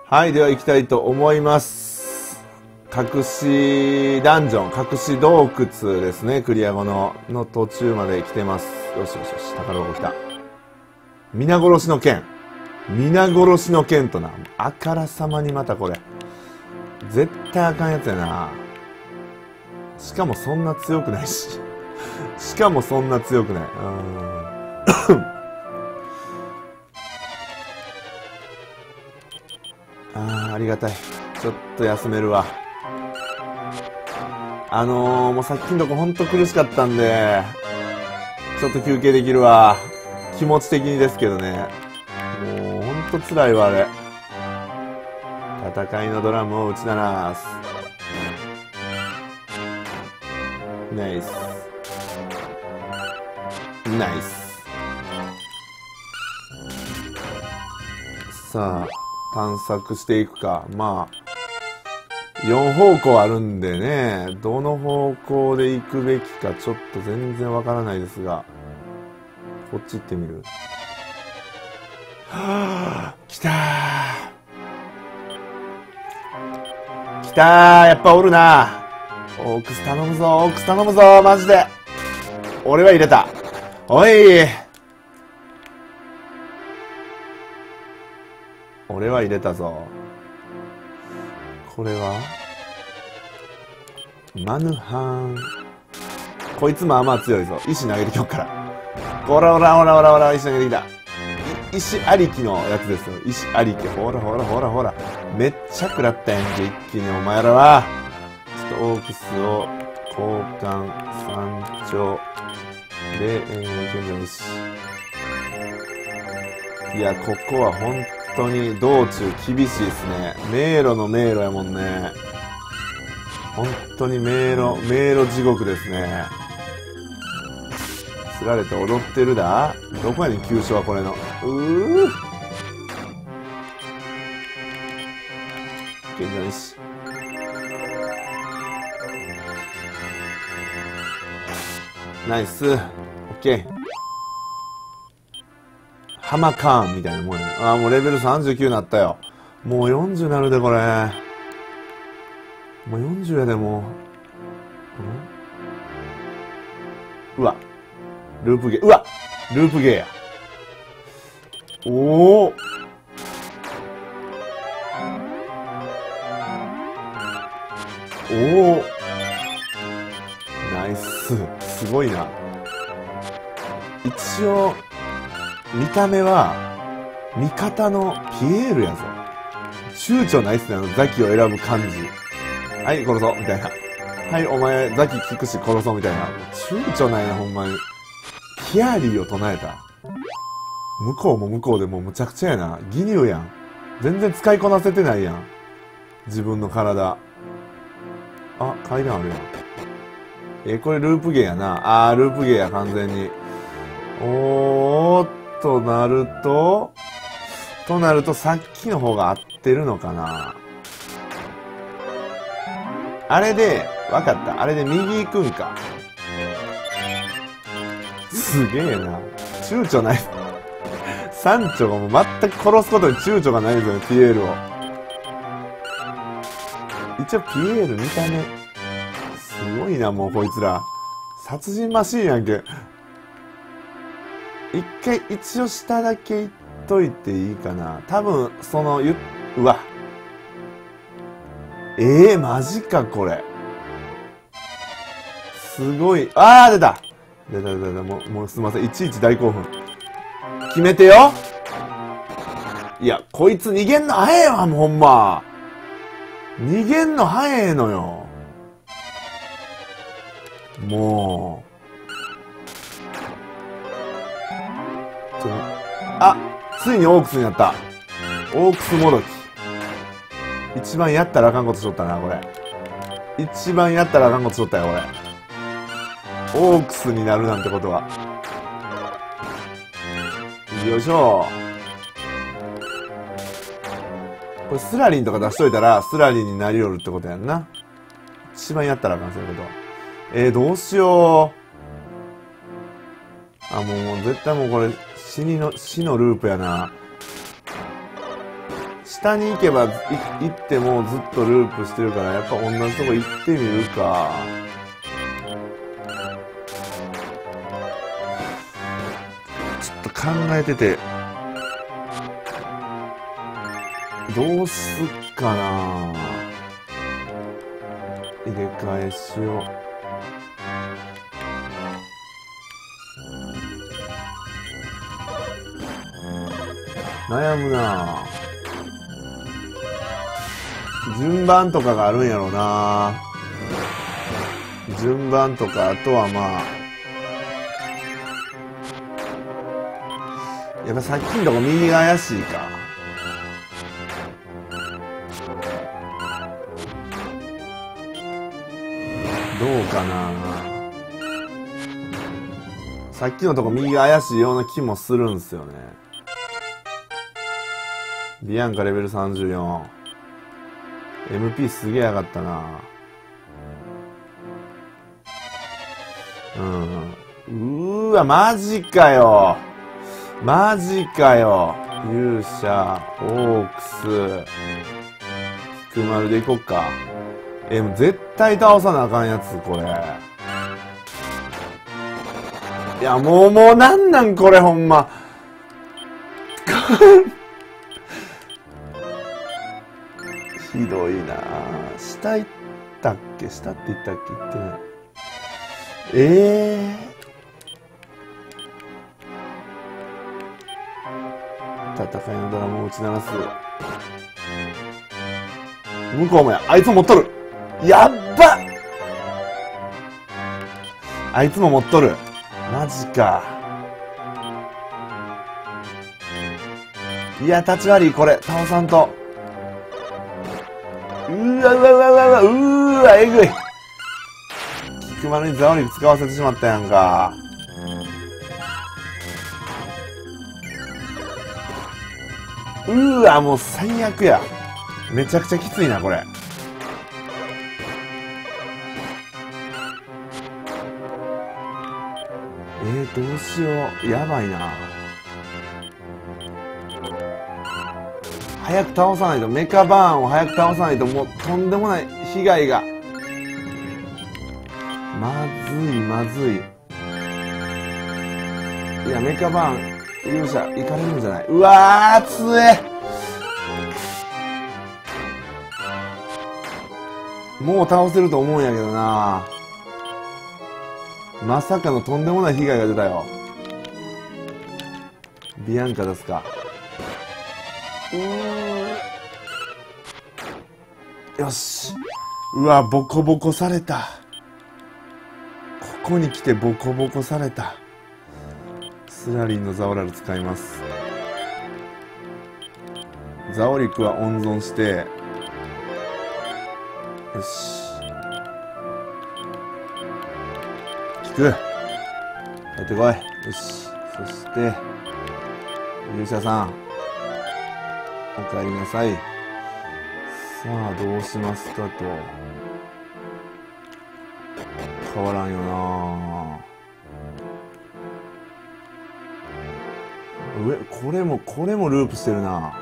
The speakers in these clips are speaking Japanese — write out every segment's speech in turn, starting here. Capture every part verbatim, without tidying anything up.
はい、では行きたいと思います。隠しダンジョン、隠し洞窟ですね。クリア後の、の途中まで来てます。よしよしよし、宝箱来た。皆殺しの剣。皆殺しの剣とな。あからさまにまたこれ。絶対あかんやつやな。しかもそんな強くないし。しかもそんな強くない。うーん。あー、ありがたい。ちょっと休めるわ。あのー、もうさっきのとこほんと苦しかったんで、ちょっと休憩できるわ。気持ち的にですけどね。もうほんと辛いわ、あれ。戦いのドラムを打ち鳴らす。ナイス。ナイス。さあ、探索していくか。まあ、よん方向あるんでね、どの方向で行くべきかちょっと全然わからないですが、こっち行ってみる。はぁ、来たー。来たー、やっぱおるな。オークス頼むぞ、オークス頼むぞ、マジで。俺は入れた。おい。俺は入れたぞ。これはマヌハン。こいつまあまあ強いぞ。石投げてきよっから。ほらほらほらほらほら、石投げてきた。石ありきのやつですよ。石ありき。ほらほらほらほら。めっちゃ食らったやんけ、一気にお前らは。ちょっとオークスを交換、山頂。で、えー、現在石。いや、ここは本当に道中厳しいですね。迷路の迷路やもんね。本当に迷路、迷路地獄ですね。釣られて踊ってるだ。どこやねん、急所はこれの。うー。現在石。ナイス。オッケー。ハマカーンみたいなもんやね。ああ、もうレベルさんじゅうきゅうになったよ。もうよんじゅうになるで、これ。もうよんじゅうやで、もう。うわ。ループゲー。うわループゲーや。おお。おお。ナイス。すごいな。一応、見た目は、味方のピエールやぞ。躊躇ないっすね、あの、ザキを選ぶ感じ。はい、殺そう、みたいな。はい、お前、ザキ聞くし殺そう、みたいな。躊躇ないな、ほんまに。ヒアリーを唱えた。向こうも向こうでもうむちゃくちゃやな。ギニューやん。全然使いこなせてないやん。自分の体。あ、階段あるやん。え、これループゲーやな。あー、ループゲーや、完全に。おーっとなると、となるとさっきの方が合ってるのかな。あれで、わかった。あれで右行くんか。すげえな。躊躇ない。山頂がもう全く殺すことに躊躇がないですよね、ピエールを。一応ピエール見た目、すごいな、もうこいつら。殺人マシーンやんけ。一回、一応下だけ言っといていいかな。多分、その、ゆ、うわ。ええー、マジか、これ。すごい。あー、出た出た出た出た。もう、もうすいません。いちいち大興奮。決めてよ。いや、こいつ逃げんの早えわ、もうほんま。逃げんの早えのよ。もう。ちょあ、ついにオークスになった。オークスもどき。一番やったらあかんことしとったな、これ。一番やったらあかんことしとったよ、これ。オークスになるなんてことは。よいしょ。これスラリンとか出しといたら、スラリンになりよるってことやんな。一番やったらあかん、そういうこと。えー、どうしよう。あ、もう、もう絶対もうこれ、死にの、死のループやな。 下に行けばい行ってもずっとループしてるから、やっぱ同じとこ行ってみるか。ちょっと考えてて、どうすっかな。入れ替えしよう。悩むな。順番とかがあるんやろうな。順番とか、あとはまあやっぱさっきのとこ右が怪しいか。どうかな。さっきのとこ右が怪しいような気もするんすよね。ビアンカレベルさんじゅうよん。エムピー すげえ上がったな。うん。うーわ、マジかよ。マジかよ。勇者、オークス、菊丸でいこっか。え、もう絶対倒さなあかんやつ、これ。いや、もう、もうなんなんこれ、ほんま。ひどいなぁ。下行ったっけ？下って言ったっけ？言ってない。えー。戦いのドラムを打ち鳴らす。向こうもや。あいつも持っとる。やっば！あいつも持っとる。マジか。いや、立ち悪い、これ。倒さんと。うわうわうわうわうわ、うーわ、えぐい。菊丸にザオリ使わせてしまったやんか。うーわ、もう最悪や。めちゃくちゃきついな、これ。えー、どうしよう。やばいな。早く倒さないと、メカバーンを早く倒さないと、もうとんでもない被害が。まずい、まずい。いや、メカバーン、勇者、行かれるんじゃない？うわー、つえ！もう倒せると思うんやけどな。まさかのとんでもない被害が出たよ。ビアンカ出すか。うーん。よし。うわ、ボコボコされた。ここに来てボコボコされた。スラリンのザオラル使います。ザオリクは温存して、よし。効く。やってこい。よし。そして、勇者さん。お帰りなさい。さあ、どうしますかと。変わらんよな。上、これも、これもループしてるな。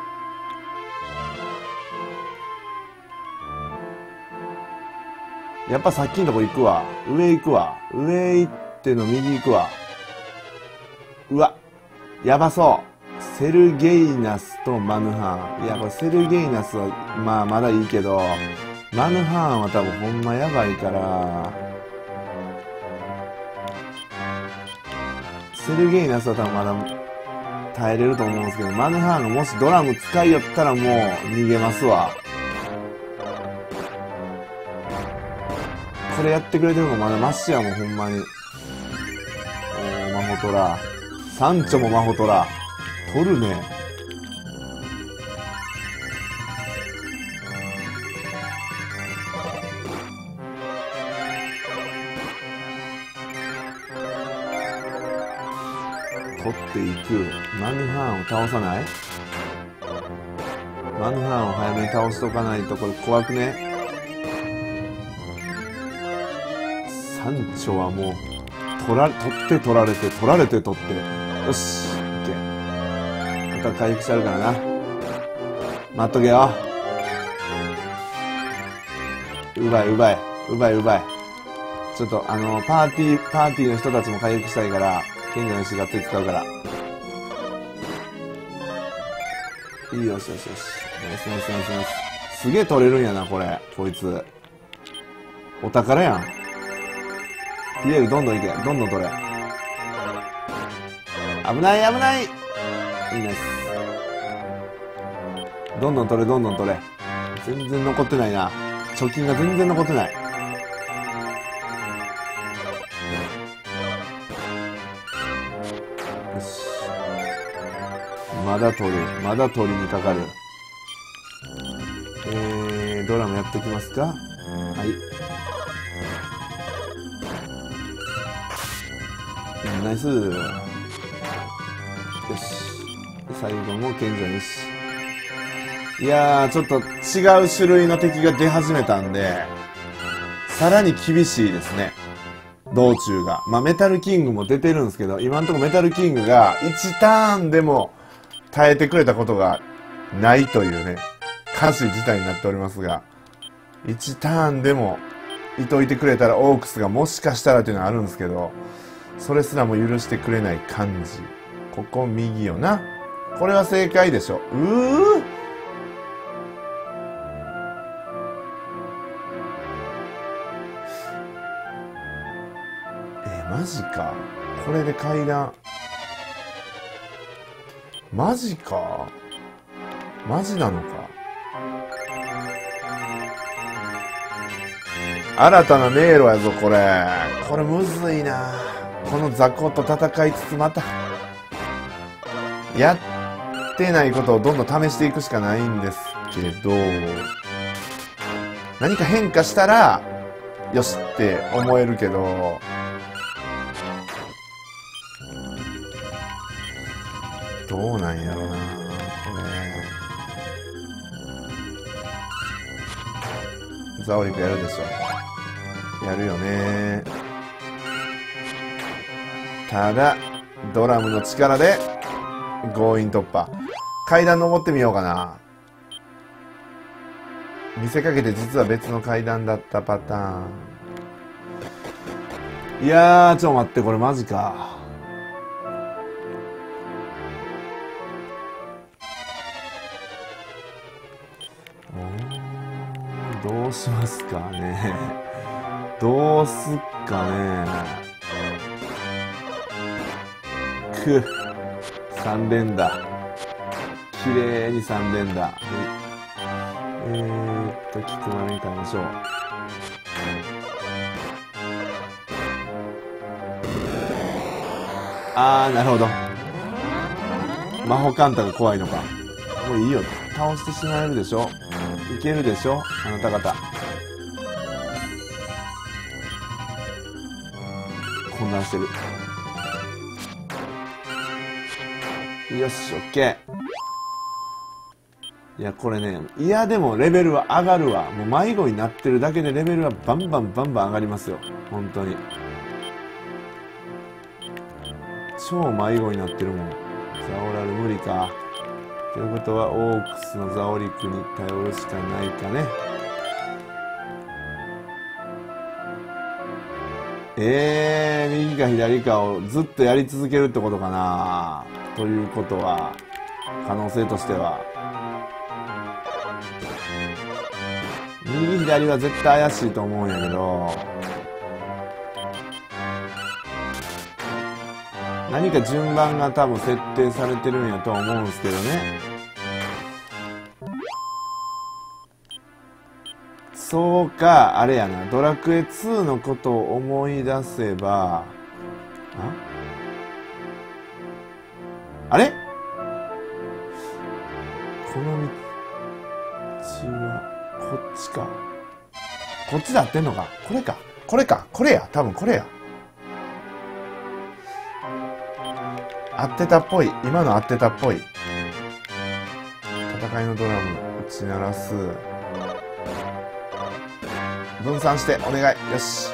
やっぱさっきのとこ行くわ。上行くわ。上行っての右行くわ。うわ。やばそう。セルゲイナスとマヌハーン。いや、これセルゲイナスは、まあまだいいけど、マヌハーンは多分ほんまやばいから、セルゲイナスは多分まだ耐えれると思うんですけど、マヌハーンがもしドラム使いよったらもう逃げますわ。これやってくれてるのまだマシやもん、ほんまに。おー、マホトラ。サンチョもマホトラ。取るね。取っていく。マヌハーンを倒さない？マヌハーンを早めに倒しとかないとこれ怖くね。サンチョはもう取ら、取って取られて取られて取って。よし。また回復してあるからな。 待っとけよ。うばいうばい。うばいうばい。ちょっと、あの、パーティー、パーティーの人たちも回復したいから、賢者の石がっつり使うから。いいよしよしよし。ナイスナイスナイスナイス。すげえ取れるんやな、これ。こいつ。お宝やん。ピエールどんどんいけ。どんどん取れ。危ない危ない。いいナイス。どんどん取れ、どんどん取れ。全然残ってないな。貯金が全然残ってない。よし。まだ取る。まだ取りにかかる。えー、ドラムやってきますか？はい。ナイス。よし。最後も賢者にし。いやー、ちょっと違う種類の敵が出始めたんで、さらに厳しいですね。道中が。まあ、メタルキングも出てるんですけど、今んとこメタルキングがいちターンでも耐えてくれたことがないというね、歌詞自体になっておりますが、いちターンでもいといてくれたらオークスがもしかしたらっていうのはあるんですけど、それすらも許してくれない感じ。ここ右よな。これは正解でしょ。うーマジか。これで階段。マジか。マジなのか。新たな迷路やぞ、これ。これむずいな。この雑魚と戦いつつまた、やってないことをどんどん試していくしかないんですけど、何か変化したら、よしって思えるけど、どうなんやろな、これ。ザオリクやるでしょ。やるよね。ただ、ドラムの力で、強引突破。階段登ってみようかな。見せかけて実は別の階段だったパターン。いやー、ちょっと待って、これマジか。どうしますかね。どうすっかね。く、三連打。綺麗に三連打。えーっと、菊丸に変えましょう。あー、なるほど。魔法カンタが怖いのか。もういいよ。倒してしまえるでしょ。いけるでしょ、あなた方。混乱してる。よし、オッケー。いや、これね、いやでもレベルは上がるわ。もう迷子になってるだけでレベルはバンバンバンバン上がりますよ。本当に。超迷子になってるもん。ザオラル無理か。ということは、オークスのザオリクに頼るしかないかね。えー、右か左かをずっとやり続けるってことかな。ということは、可能性としては。右左は絶対怪しいと思うんやけど、何か順番が多分設定されてるんやとは思うんですけどね。そうか、あれやな。ドラクエツーのことを思い出せば、ああれこの道は、こっちか。こっちで合ってんのか。これか。これか。これや。多分これや。合ってたっぽい。今の合ってたっぽい。戦いのドラム打ち鳴らす。分散してお願い。よし。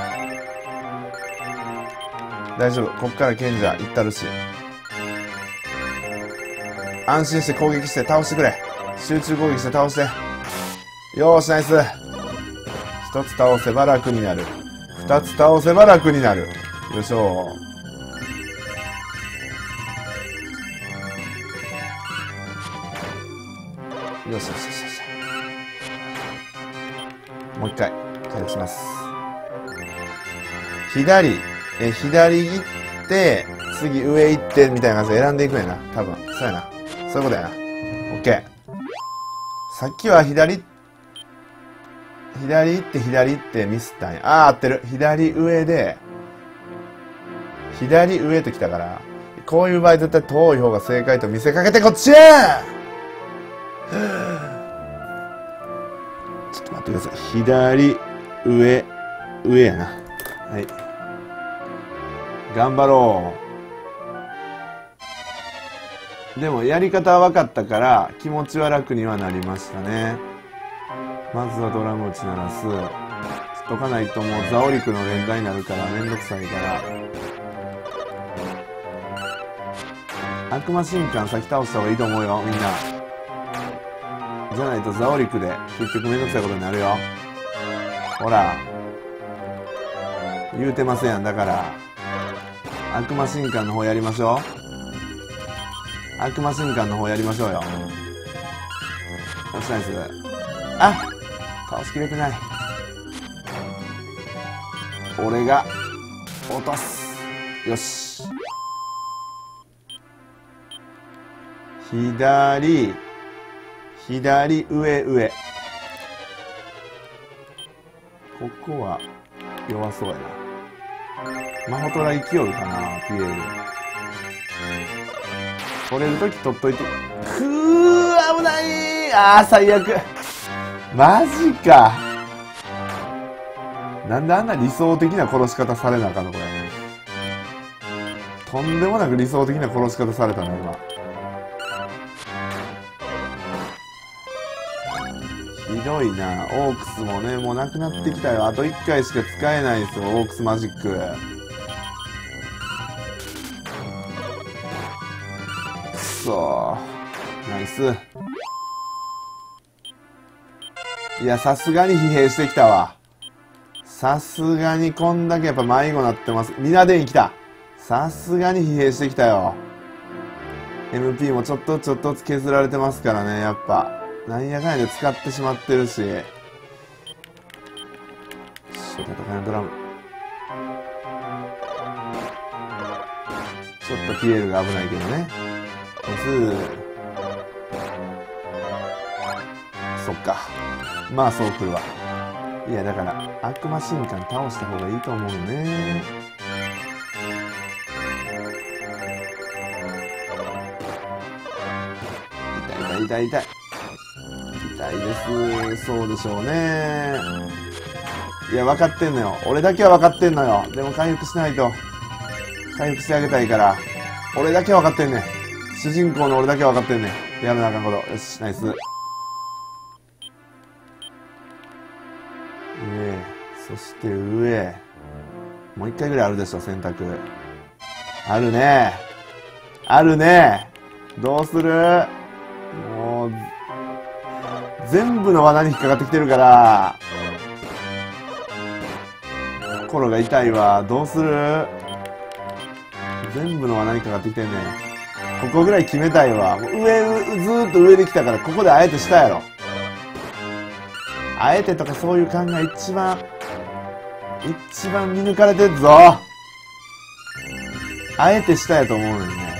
大丈夫。こっから賢者行ったるし。安心して攻撃して倒してくれ。 集中攻撃して倒して。よーし、ナイス。一つ倒せば楽になる。二つ倒せば楽になる。よいしょ。よしよしよしよし。もう一回、回復します。左、え、左行って、次上行って、みたいな感じで選んでいくんやな。多分。そうやな。そういうことやな。オッケー。さっきは左、左行って左行ってミスったんや。あー、合ってる。左上で、左上と来たから、こういう場合絶対遠い方が正解と見せかけてこっちやちょっと待ってください。左、上、上やな。はい。頑張ろう。でもやり方は分かったから気持ちは楽にはなりましたね。まずはドラム打ち鳴らす。しとかないともうザオリクの連打になるからめんどくさいから。悪魔神官先倒した方がいいと思うよ、みんな。じゃないとザオリクで結局めんどくさいことになるよ。ほら。言うてませんやん、だから。悪魔神官の方やりましょう。悪魔神官の方やりましょうよ。よし、ナイス。あ、倒しきれてない。俺が落とす。よし。左、左、上、上。ここは弱そうやな。マホトラ勢いかな、ピエール。取れるとき取っといて。くー、危ないー。あー、最悪。マジか。なんであんな理想的な殺し方されなあかんの、これ。とんでもなく理想的な殺し方されたな、今。ひどいな。オークスもね、もうなくなってきたよ。あといっかいしか使えないですよ、オークスマジック。くそー。ナイス。いや、さすがに疲弊してきたわ。さすがにこんだけやっぱ迷子なってます。ミナデイン来た。さすがに疲弊してきたよ。エムピー もちょっとちょっと削られてますからね、やっぱ。なんやかんやで使ってしまってるし。しょ、戦いのドラム。ちょっとピエールが危ないけどね。そっか。まあそう来るわ。いやだから悪魔神官倒した方がいいと思うよね。痛い痛い痛い痛い。痛いです。そうでしょうね。いや分かってんのよ。俺だけは分かってんのよ。でも回復しないと。回復してあげたいから。俺だけは分かってんねん。主人公の俺だけは分かってんねん。やらなあかんこと。よし、ナイス。上。そして上。もう一回ぐらいあるでしょ、選択。あるね。あるね。どうする？もう、全部の罠に引っかかってきてるから、心が痛いわ。どうする？全部の罠にかかってきてんねん。ここぐらい決めたいわ。もう上、ずーっと上できたから、ここであえてしたやろ。あえてとかそういう考え一番、一番見抜かれてるぞ。あえてしたやと思うのにね。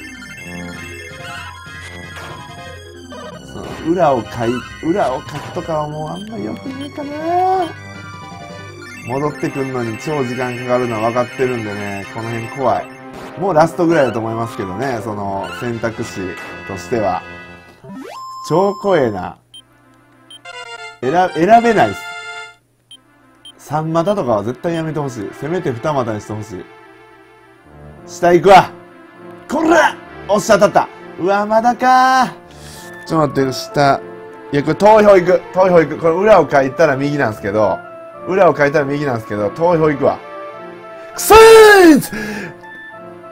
その、裏を書い、裏を書くとかはもうあんまり良くないかな。戻ってくるのに超時間かかるのは分かってるんでね、この辺怖い。もうラストぐらいだと思いますけどね、その選択肢としては。超怖えな。選、選べないっす。三股とかは絶対やめてほしい。せめて二股にしてほしい。下行くわ。こら！おっしゃ当たった。うわ、まだかー。ちょっと待って、下。いや、これ遠い方行く。遠い方行く。これ裏を書いたら右なんですけど、裏を書いたら右なんですけど、遠い方行くわ。くそーす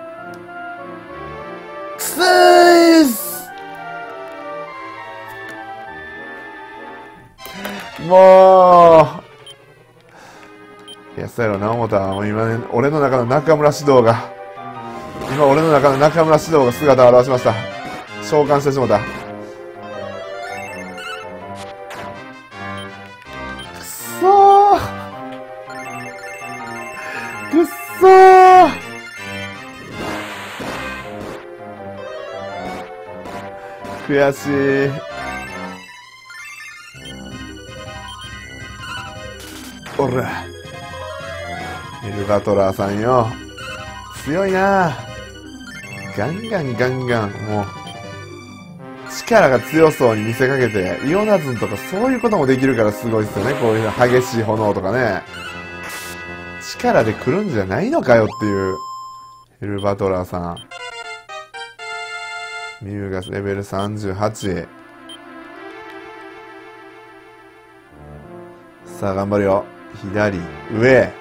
くそーすもう。いや、そうやろな、思ったら、もう今ね、俺の中の中村獅童が、今俺の中の中村獅童が姿を現しました。召喚してしもた。くっそーくっそー悔しい。おら。エルバトラーさんよ。強いな。ガンガンガンガン、もう、力が強そうに見せかけて、イオナズンとかそういうこともできるからすごいっすよね。こういう激しい炎とかね。力で来るんじゃないのかよっていう。エルバトラーさん。ミュウがレベルさんじゅうはち。さあ、頑張るよ。左、上。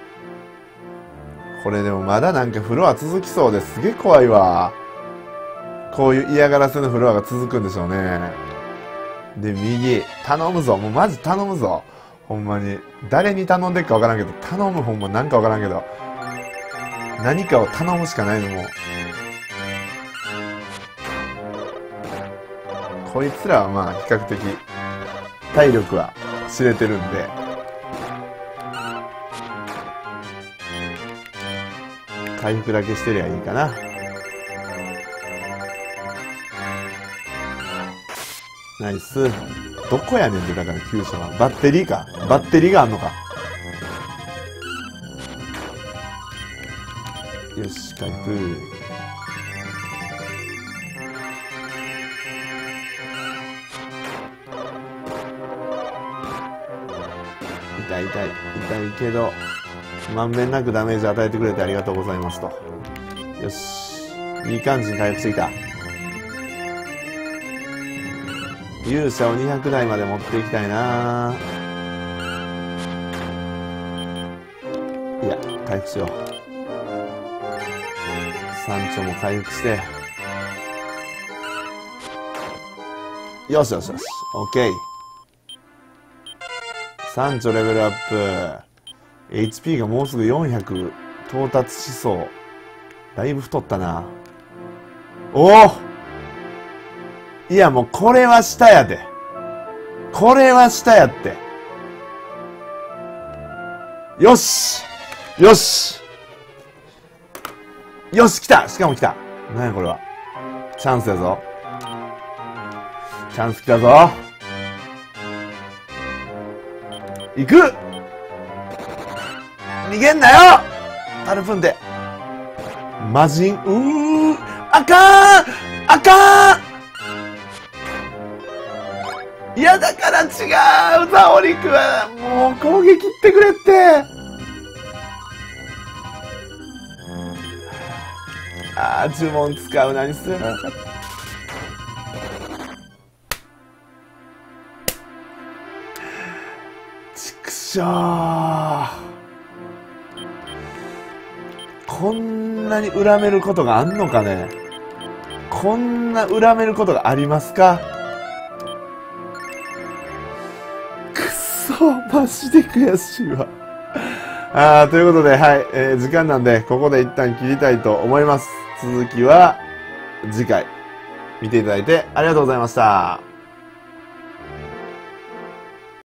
これでもまだなんかフロア続きそうですげえ怖いわ。こういう嫌がらせのフロアが続くんでしょうね。で、右。頼むぞ。もうマジ頼むぞ。ほんまに。誰に頼んでっかわからんけど、頼むほんまなんかわからんけど。何かを頼むしかないのもう。こいつらはまあ比較的体力は知れてるんで。回復だけしてりゃいいかな。ナイス。どこやねんってだから急所は。バッテリーか。バッテリーがあんのか。よし、回復。痛い痛い。痛いけど、まんべんなくダメージ与えてくれてありがとうございますと。よし。いい感じに回復してきた。勇者をにひゃくだいまで持っていきたいな。いや、回復しよう。山頂も回復して。よしよしよし。オッケー。山頂レベルアップ。エイチピー がもうすぐよんひゃく到達しそう。だいぶ太ったな。おお！いやもうこれは下やで。これは下やって。よしよしよし来たしかも来た。何やこれは。チャンスやぞ。チャンス来たぞ。行く！逃げんなよ！タルプンで。魔人、うー、あかーん！あかーん！いや、だから違う！ザオリクは、もう攻撃ってくれって。あー、呪文使う何するの？ちくしょー。こんなに恨めることがあんのかね。こんな恨めることがありますか？くっそ、マジで悔しいわ。あー、ということで、はい、えー、時間なんで、ここで一旦切りたいと思います。続きは、次回、見ていただいてありがとうございました。